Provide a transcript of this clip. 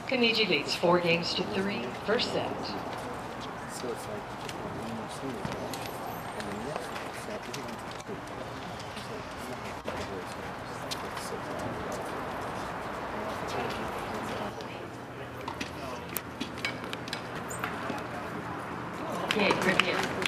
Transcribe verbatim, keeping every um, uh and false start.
Bemidji leads four games to three, first set. So it's like one more single ball, and the next set is going to two. So it's not like the boys here. It's six hours. Okay, Rivian.